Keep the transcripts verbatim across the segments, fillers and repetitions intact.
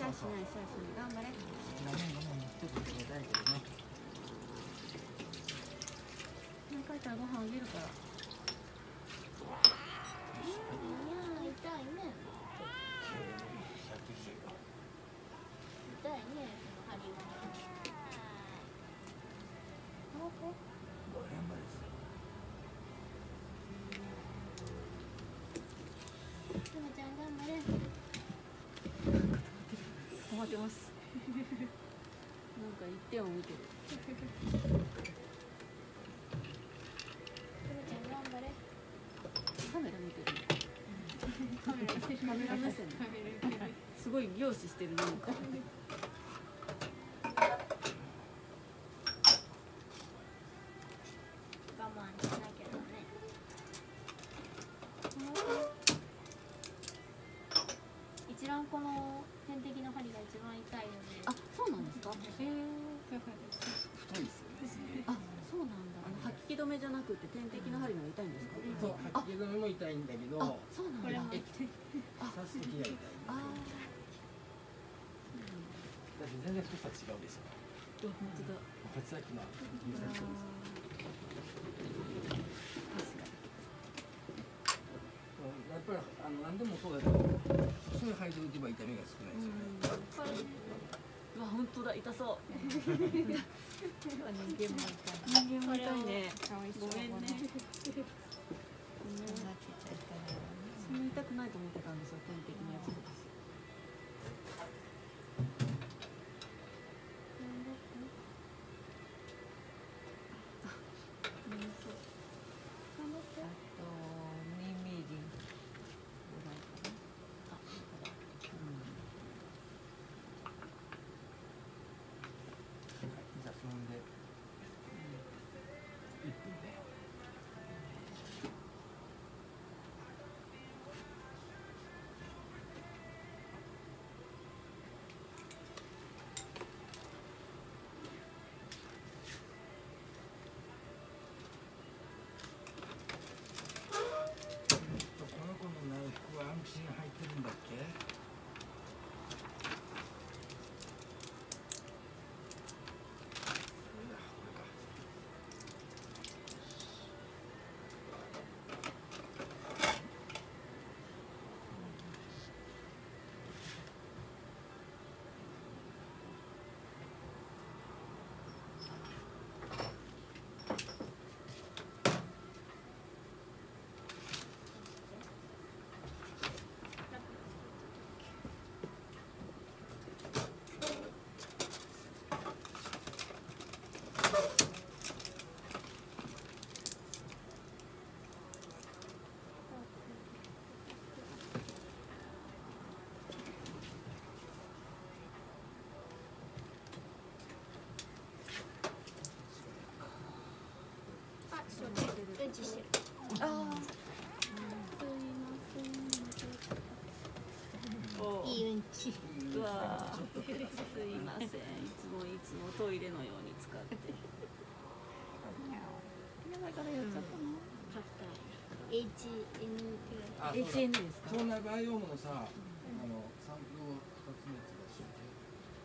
シャーしないシャーしない頑張れ。 好きな面がもう一つ決めたいけどね。 何回かご飯あげるから。 いや痛いね。痛いねその針は。 頑張れ。 くまちゃん頑張れ。 止まってます。なんか一点を見てる。 くまちゃん頑張れ。 カメラ見てる。カメラカメラ目線。すごい凝視してるなんか。 我慢しなきゃだね。一番この点滴の針が一番痛いので。 あ、そうなんですか。へえ。 太いですよね。 あ、そうなんだ。あの吐き気止めじゃなくて点滴の針のが痛いんですか。 そう、吐き気止めも痛いんだけど、 あ、そうなんだ。 これも痛い。 刺す時が痛い。 ああ。 だって全然太さ違うでしょ。 うわ、本当だ。 こっちさっきの指先そうです。やっぱりあの何でもそうだけど、細い針で打てば痛みが少ないですよね。 うわ、本当だ、痛そう。 人間も痛い。 人間も痛いね。ごめんね。そんな痛くないと思ってたんですよ、点滴のやつです。 入ってるんだっけ？ うんちしてる。 ああ。 いいうんち。 うわー、すいません。いつもいつもトイレのように使って。やばいからやっちゃったの。 エイチエヌケー。 エイチエヌ ですか。 腸内バイオームのさ、あのサンプルを二つのやつ出してて。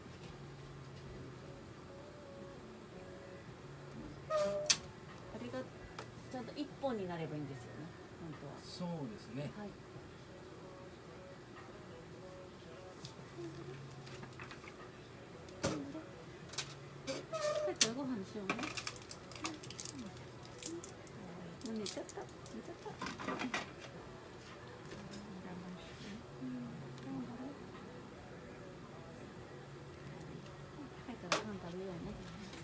あれがちゃんと一本になればいいんですよね。本当は。 そうですね。 はい。帰ったらご飯しようね。もう寝ちゃった。寝ちゃった。帰ったらご飯食べようね。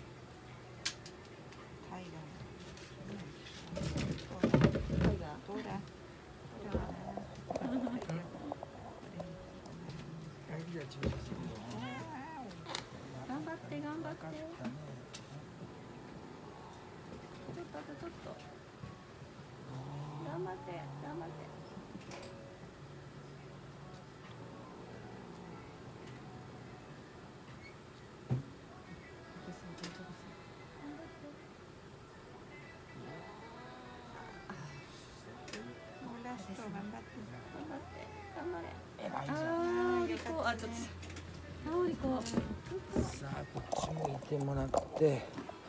タイガー。タイガー。どうだ。頑張って頑張って。ちょっとあとちょっと。頑張って頑張って。ラスト頑張って頑張って頑張れ。 偉いじゃん。 ああ、あ、ちょっと。 おりこ。 さあこっち向いてもらって。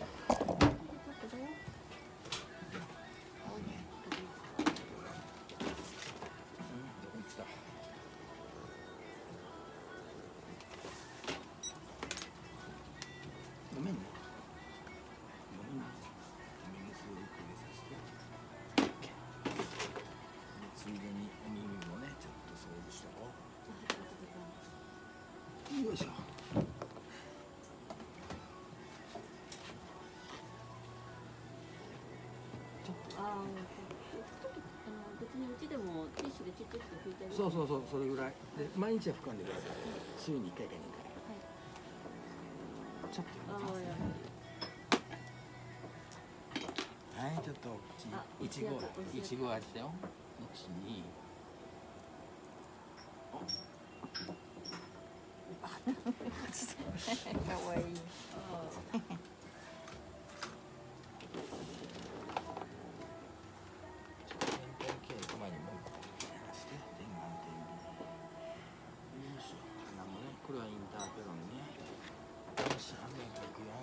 ごめんね。ごめんね。耳すごく入れさせて。ついでにお耳もね、ちょっと掃除しとこう。よいしょ。 ああ、別にうちでもティッシュでチュッチュッと拭いてる。 そうそうそう、それぐらい。で、毎日は拭かんでください。週にいっかいかにかい。ちょっと。 ああ、やはい、ちょっといちごいちご味だよ。いち、に。 かわいい。 これはインターペロンね。よし、歯磨きいくよ。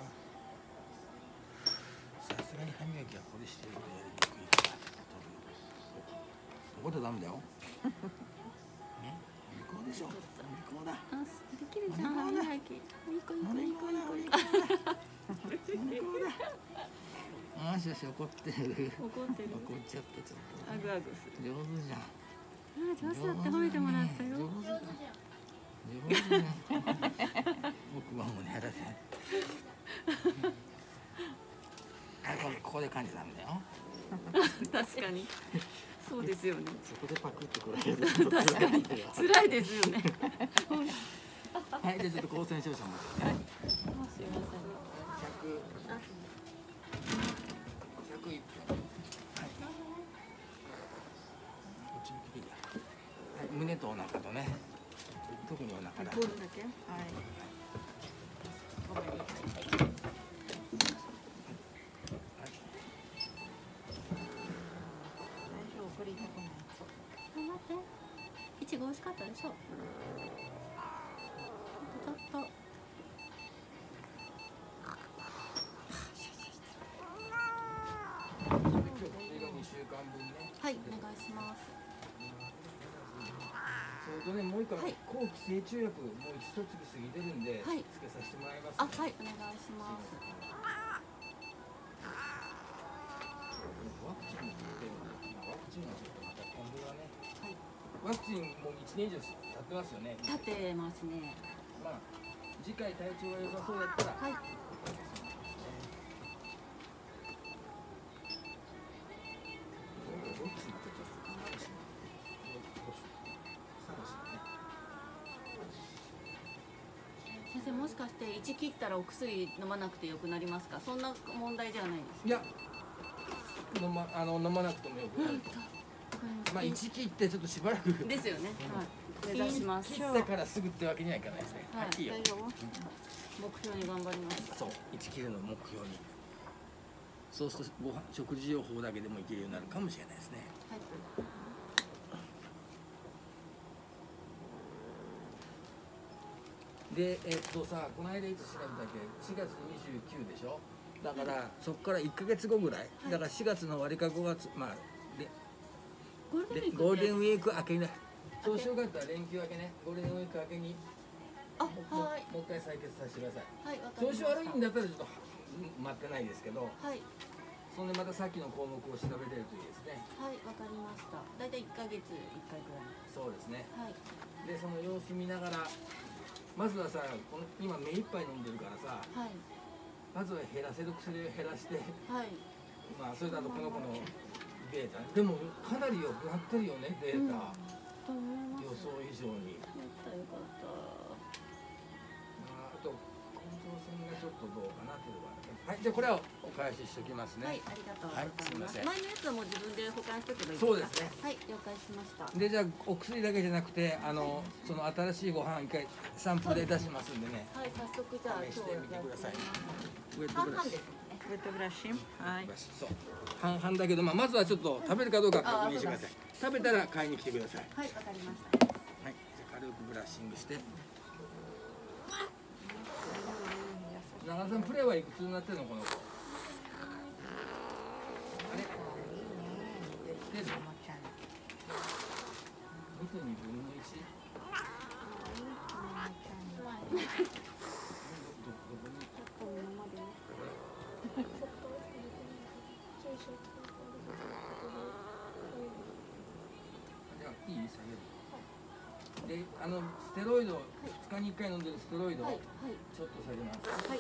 さすがに歯磨きはこれしてるとやりにくいから。ここでダメだよ。ね、向こうでしょ。向こうだ。 あ、できるじゃん。歯磨き。いい子いい子いい子いい子いい子。 あーしよし、怒ってる。 怒ってる。 怒っちゃったちょっと。 アグアグする。 上手じゃん。 あ、上手だって褒めてもらったよ。 上手だ。上手ね。奥歯もね、やらせ。あ、これここで感じなんだよ。 確かに。そうですよね。 そこでパクってこられる。 確かに。辛いですよね。 はい、じゃあちょっと高専少々も。 すいません。 百。百一分。はい。こっち向きでいいや。はい、胸とお腹とね。特にお腹だ。 ゴールだけ。はい。ごめんなさい。いちご美味しかったでしょ。ちょっと。 にしゅうかんぶんね。 はい、お願いします。 それとね、もう一個、 はい、 後期成虫薬、もう一月過ぎてるんで、 はい、 つけさせてもらいます、ね。 あ、はい、お願いします。 ワクチンもつけてるんで、まあ、ワクチンはちょっとまた今後はね。 はい。 ワクチンもう一年以上経ってますよね。 経ってますね。 まあ、次回体調が良さそうだったら。 はい。先生、もしかしていち切ったらお薬飲まなくてよくなりますか？そんな問題じゃないです。 いや、飲まあの飲まなくてもよくなる。まあいち切ってちょっとしばらくですよね。はい。目指します。 切ってからすぐってわけにはいかないですね。 はい。 いいよ。 目標に頑張ります。 そう、いち切るの目標に。そうするとご飯食事療法だけでもいけるようになるかもしれないですね。 はい。 で、えっとさ、この間いつ調べたっけ、しがつにじゅうくでしょ。だからそこからいっかげつごぐらい、はい、だからしがつの終わりかごがつ、まあでゴールデンウィーク明けね。調子よかったら連休明けね、ゴールデンウィーク明けにあ、はい、 もう一回採血させてください。 はい、 調子悪いんだったらちょっと待ってないですけど、 はい、 そんでまたさっきの項目を調べれるといいですね。 はい、わかりました。だいたいいっかげついっかいぐらい。 そうですね。 はい。 でその様子見ながら、まずはさ、この今目いっぱい飲んでるからさ、はい、まずは減らせる薬を減らして、はい、まあそれだとこの子のデータ、でもかなり良くなってるよね、データ、うん、予想以上に。やったよかった。あと甲状腺がちょっとどうかなというのが、はい、じゃあこれはお返ししておきますね。 はい、ありがとうございます。 はい、すみません。 前のやつはもう自分で保管しておけばいいですか。 そうですね。 はい、了解しました。 でじゃあお薬だけじゃなくて、あのその新しいご飯一回サンプルで出しますんでね。 はい、早速じゃあ試してみてください。 ウェットブラシ。 ウェットブラシ。はい。 そう。半々だけど、まあまずはちょっと食べるかどうか確認してください。食べたら買いに来てください。 はい、わかりました。 はい、じゃあ軽くブラッシングして。 長さんプレーはいくつになってるのこの子。あれ？でる？にとにぶんのいち。じゃあいい？下げる。で、あのステロイド、ふつかにいっかい飲んでるステロイドをちょっと下げます。はい。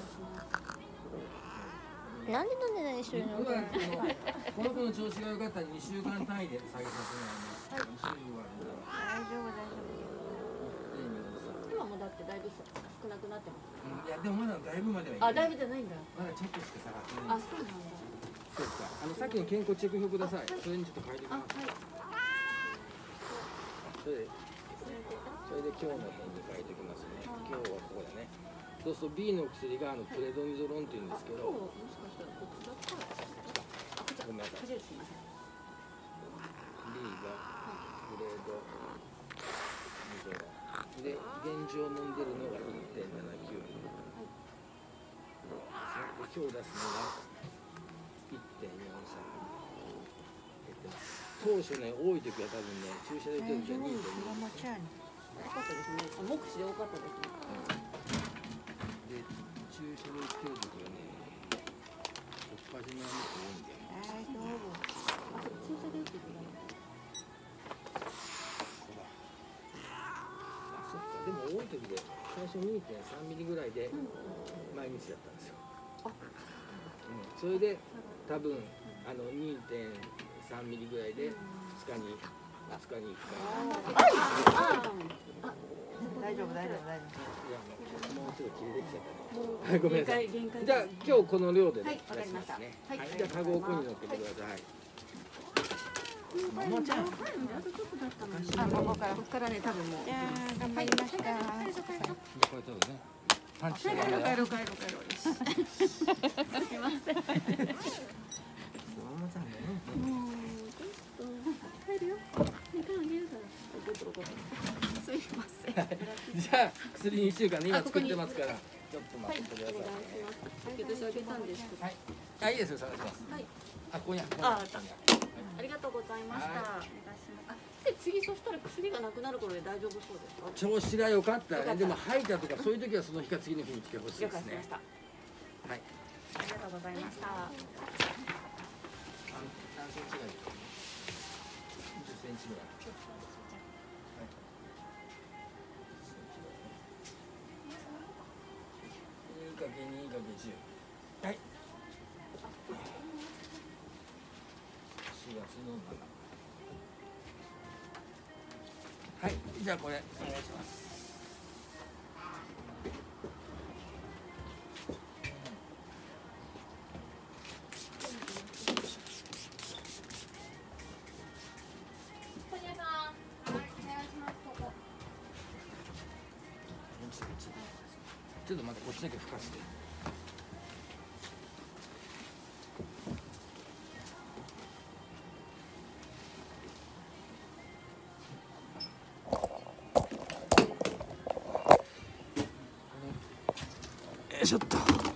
なんで飲んでないでしょうね。 この子の調子が良かったらにしゅうかん単位で下げさせないね。にしゅうはあるんだろう。 大丈夫大丈夫。 今もだってだいぶ少なくなってます。 いやでもまだだいぶまではいい。 あ、だいぶじゃないんだ。 まだちょっとしか下がってない。 あ、そうなんだ。 そうか。あのさっきの健康チェック表ください。それにちょっと書いてきます。それで、それで今日の辺に書いてきますね。今日はここだね。そうすると B の薬があのプレドニゾロンって言うんですけど。 もしかしたらこっちだったら。あ、こっち。 ごめんなさい。 こっちですみません。 B がプレドニゾロン。で、現状飲んでるのが いってんななきゅう。で、今日出すのが いってんよんさん。当初ね、多い時は多分ね、注射で打てる時は にてんに。 多かったですね。目視で多かったですね。 で、注射で打ってる時はね、おっぱじめはもっと多いんだよね。 大丈夫。 あ、注射で打ってるんだ。 ほら。あ、そっか。でも多い時で最初 にてんさんミリぐらいで毎日だったんですよ。うん、それで多分あの にてんさんミリぐらいでふつかにふつかにいっかい。 大丈夫大丈夫大丈いやもうちょっと切れてきちゃったね。ごめんなさい。 限界。 じゃあ今日この量でね。 はい、わかりました。 ね。 はい、 はい、じゃあカゴをここに乗っけてください。 夫。ももちゃん。 あとちょっとだったのに。あ、ここから、ここからね、多分もう。 じゃあ頑張りました。 じゃあこれ取るね。パンチして帰ろう帰ろう帰ろう帰ろう。すみません。 ももちゃんね。 もうちょっと帰るよ。時間あげるから。すみません。 じゃあ薬にしゅうかんね今作ってますからちょっと待ってください。 お願いします。先ほどあげたんですけど。 はい。あ、いいですよ、探します。 はい。 あ、ここにあ、ここにあ、ありがとうございました。お願いします。あ、で次そしたら薬がなくなる頃で大丈夫そうですか？ 調子が良かったらね、でも吐いたとかそういう時はその日か次の日に来てほしいですね了解しまし。た。 はい。 ありがとうございました。 何センチぐらい？じゅっセンチぐらい。にかけにかけじゅう。はい。しがつのなな。はい、じゃあこれお願いします。 本屋さん、はい、お願いします。ここ。 ちょっと待って、こっちだけ吹かして。よいしょっと。